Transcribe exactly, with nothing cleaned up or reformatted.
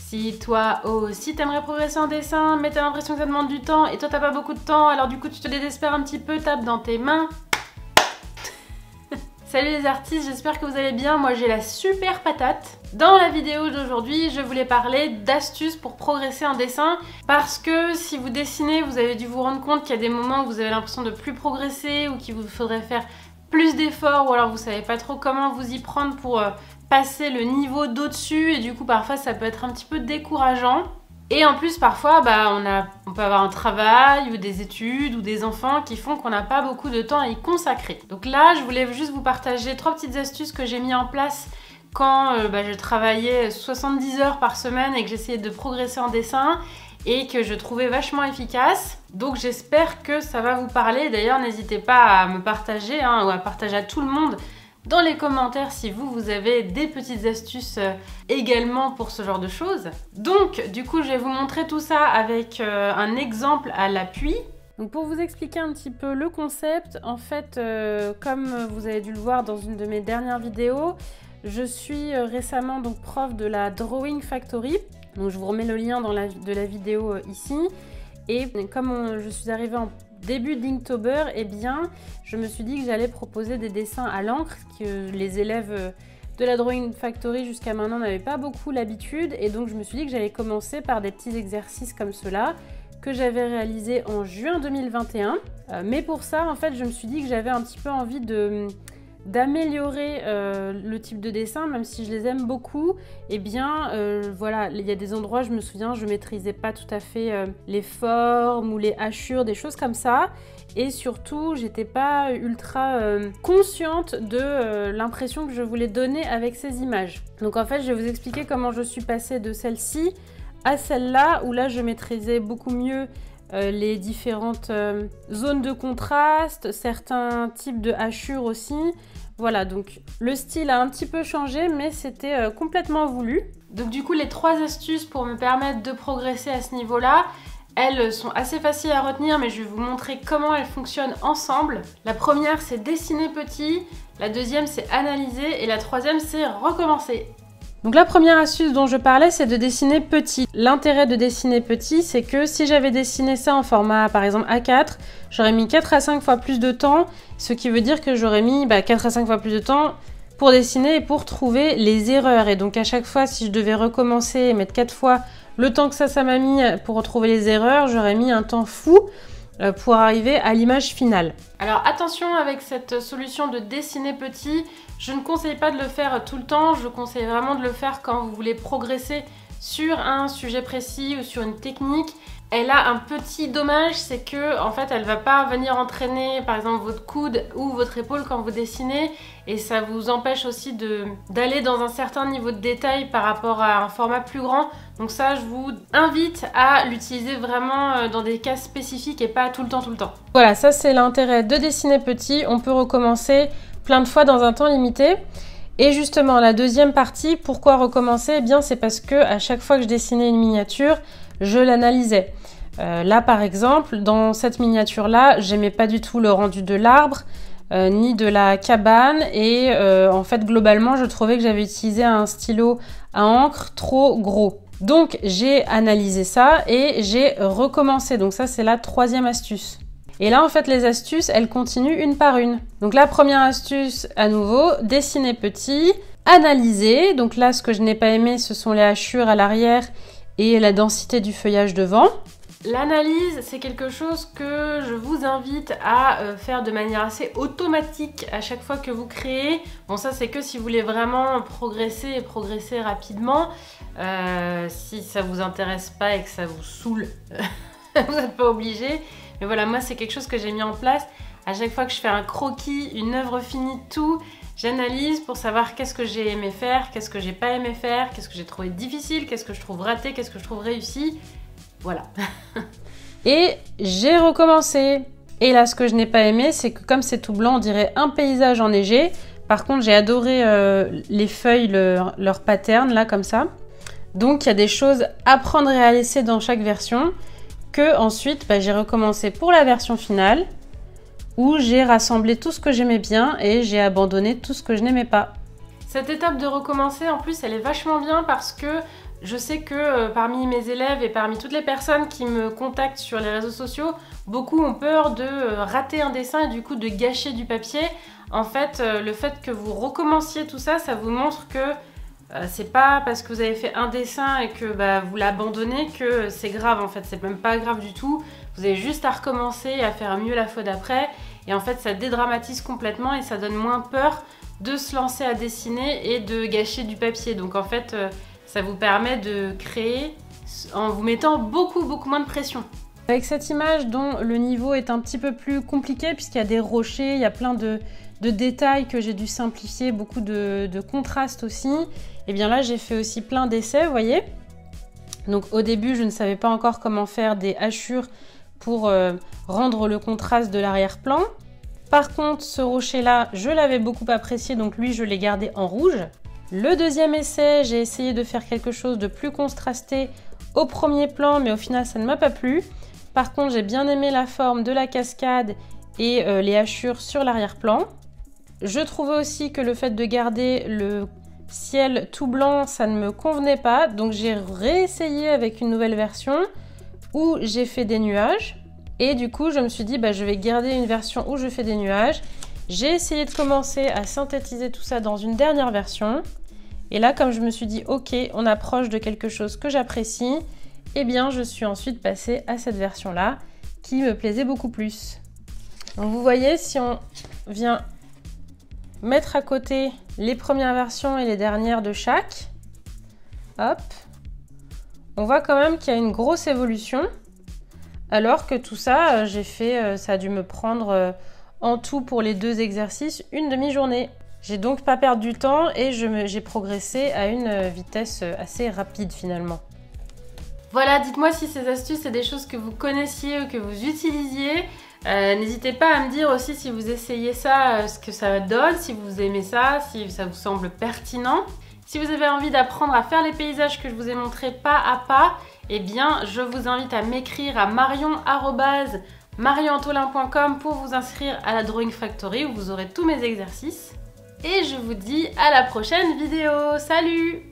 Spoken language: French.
Si toi aussi t'aimerais progresser en dessin, mais t'as l'impression que ça demande du temps et toi t'as pas beaucoup de temps, alors du coup tu te désespères un petit peu, tape dans tes mains. Salut les artistes, j'espère que vous allez bien, moi j'ai la super patate. Dans la vidéo d'aujourd'hui, je voulais parler d'astuces pour progresser en dessin parce que si vous dessinez, vous avez dû vous rendre compte qu'il y a des moments où vous avez l'impression de plus progresser ou qu'il vous faudrait faire plus d'efforts ou alors vous savez pas trop comment vous y prendre pour euh, passer le niveau d'au-dessus et du coup parfois ça peut être un petit peu décourageant. Et en plus parfois bah, on, a, on peut avoir un travail ou des études ou des enfants qui font qu'on n'a pas beaucoup de temps à y consacrer. Donc là je voulais juste vous partager trois petites astuces que j'ai mis en place quand euh, bah, je travaillais soixante-dix heures par semaine et que j'essayais de progresser en dessin et que je trouvais vachement efficace. Donc j'espère que ça va vous parler. D'ailleurs n'hésitez pas à me partager hein, ou à partager à tout le monde dans les commentaires si vous, vous avez des petites astuces euh, également pour ce genre de choses. Donc du coup je vais vous montrer tout ça avec euh, un exemple à l'appui. Donc pour vous expliquer un petit peu le concept, en fait euh, comme vous avez dû le voir dans une de mes dernières vidéos, je suis euh, récemment donc prof de la Drawing Factory. Donc je vous remets le lien dans la, de la vidéo euh, ici. Et comme on, je suis arrivée en début d'Inktober, eh bien, je me suis dit que j'allais proposer des dessins à l'encre que les élèves de la Drawing Factory jusqu'à maintenant n'avaient pas beaucoup l'habitude. Et donc, je me suis dit que j'allais commencer par des petits exercices comme cela que j'avais réalisés en juin deux mille vingt et un. Euh, mais pour ça, en fait, je me suis dit que j'avais un petit peu envie de... d'améliorer euh, le type de dessin, même si je les aime beaucoup. Et eh bien euh, voilà, il y a des endroits, je me souviens, je maîtrisais pas tout à fait euh, les formes ou les hachures, des choses comme ça. Et surtout, j'étais pas ultra euh, consciente de euh, l'impression que je voulais donner avec ces images. Donc en fait, je vais vous expliquer comment je suis passée de celle-ci à celle-là, où là, je maîtrisais beaucoup mieux Euh, les différentes euh, zones de contraste, certains types de hachures aussi. Voilà, donc le style a un petit peu changé, mais c'était euh, complètement voulu. Donc du coup, les trois astuces pour me permettre de progresser à ce niveau-là, elles sont assez faciles à retenir, mais je vais vous montrer comment elles fonctionnent ensemble. La première, c'est dessiner petit. La deuxième, c'est analyser. Et la troisième, c'est recommencer. Donc la première astuce dont je parlais, c'est de dessiner petit. L'intérêt de dessiner petit, c'est que si j'avais dessiné ça en format par exemple A quatre, j'aurais mis quatre à cinq fois plus de temps, ce qui veut dire que j'aurais mis bah, quatre à cinq fois plus de temps pour dessiner et pour trouver les erreurs. Et donc à chaque fois, si je devais recommencer et mettre quatre fois le temps que ça, ça m'a mis pour retrouver les erreurs, j'aurais mis un temps fou pour arriver à l'image finale. Alors attention avec cette solution de dessiner petit, je ne conseille pas de le faire tout le temps, je conseille vraiment de le faire quand vous voulez progresser sur un sujet précis ou sur une technique. Elle a un petit dommage, c'est que en fait elle va pas venir entraîner par exemple votre coude ou votre épaule quand vous dessinez et ça vous empêche aussi de d'aller dans un certain niveau de détail par rapport à un format plus grand. Donc ça je vous invite à l'utiliser vraiment dans des cas spécifiques et pas tout le temps tout le temps. Voilà, ça c'est l'intérêt de dessiner petit, on peut recommencer plein de fois dans un temps limité. Et justement la deuxième partie, pourquoi recommencer? Eh bien c'est parce que à chaque fois que je dessinais une miniature, je l'analysais. Euh, là par exemple, dans cette miniature là, j'aimais pas du tout le rendu de l'arbre, euh, ni de la cabane et euh, en fait globalement je trouvais que j'avais utilisé un stylo à encre trop gros. Donc j'ai analysé ça et j'ai recommencé, donc ça c'est la troisième astuce. Et là en fait les astuces elles continuent une par une. Donc la première astuce à nouveau, dessiner petit, analyser, donc là ce que je n'ai pas aimé ce sont les hachures à l'arrière et la densité du feuillage devant. L'analyse, c'est quelque chose que je vous invite à euh, faire de manière assez automatique à chaque fois que vous créez. Bon, ça, c'est que si vous voulez vraiment progresser et progresser rapidement. Euh, si ça vous intéresse pas et que ça vous saoule, vous n'êtes pas obligé. Mais voilà, moi, c'est quelque chose que j'ai mis en place. À chaque fois que je fais un croquis, une œuvre finie, tout, j'analyse pour savoir qu'est-ce que j'ai aimé faire, qu'est-ce que j'ai pas aimé faire, qu'est-ce que j'ai trouvé difficile, qu'est-ce que je trouve raté, qu'est-ce que je trouve réussi. Voilà. Et j'ai recommencé. Et là, ce que je n'ai pas aimé, c'est que comme c'est tout blanc, on dirait un paysage enneigé. Par contre, j'ai adoré euh, les feuilles, leur, leur pattern, là, comme ça. Donc, il y a des choses à prendre et à laisser dans chaque version. Que ensuite, bah, j'ai recommencé pour la version finale, où j'ai rassemblé tout ce que j'aimais bien et j'ai abandonné tout ce que je n'aimais pas. Cette étape de recommencer, en plus, elle est vachement bien parce que Je sais que euh, parmi mes élèves et parmi toutes les personnes qui me contactent sur les réseaux sociaux, beaucoup ont peur de euh, rater un dessin et du coup de gâcher du papier. En fait, euh, le fait que vous recommenciez tout ça, ça vous montre que euh, c'est pas parce que vous avez fait un dessin et que bah, vous l'abandonnez que c'est grave. En fait, c'est même pas grave du tout. Vous avez juste à recommencer et à faire mieux la fois d'après. Et en fait, ça dédramatise complètement et ça donne moins peur de se lancer à dessiner et de gâcher du papier. Donc en fait, euh, ça vous permet de créer en vous mettant beaucoup, beaucoup moins de pression. Avec cette image dont le niveau est un petit peu plus compliqué puisqu'il y a des rochers, il y a plein de, de détails que j'ai dû simplifier, beaucoup de, de contrastes aussi. Et bien là, j'ai fait aussi plein d'essais, vous voyez. Donc au début, je ne savais pas encore comment faire des hachures pour euh, rendre le contraste de l'arrière-plan. Par contre, ce rocher-là, je l'avais beaucoup apprécié, donc lui, je l'ai gardé en rouge. Le deuxième essai, j'ai essayé de faire quelque chose de plus contrasté au premier plan, mais au final, ça ne m'a pas plu. Par contre, j'ai bien aimé la forme de la cascade et euh, les hachures sur l'arrière-plan. Je trouvais aussi que le fait de garder le ciel tout blanc, ça ne me convenait pas. Donc j'ai réessayé avec une nouvelle version où j'ai fait des nuages. Et du coup, je me suis dit, bah, je vais garder une version où je fais des nuages. J'ai essayé de commencer à synthétiser tout ça dans une dernière version. Et là, comme je me suis dit, ok, on approche de quelque chose que j'apprécie, eh bien, je suis ensuite passée à cette version-là qui me plaisait beaucoup plus. Donc, vous voyez, si on vient mettre à côté les premières versions et les dernières de chaque, hop, on voit quand même qu'il y a une grosse évolution. Alors que tout ça, j'ai fait, ça a dû me prendre en tout pour les deux exercices une demi-journée. J'ai donc pas perdu du temps et j'ai progressé à une vitesse assez rapide finalement. Voilà, dites-moi si ces astuces, c'est des choses que vous connaissiez ou que vous utilisiez. Euh, N'hésitez pas à me dire aussi si vous essayez ça, euh, ce que ça donne, si vous aimez ça, si ça vous semble pertinent. Si vous avez envie d'apprendre à faire les paysages que je vous ai montrés pas à pas, eh bien, je vous invite à m'écrire à marion arobase mariantolin point com pour vous inscrire à la Drawing Factory où vous aurez tous mes exercices. Et je vous dis à la prochaine vidéo. Salut!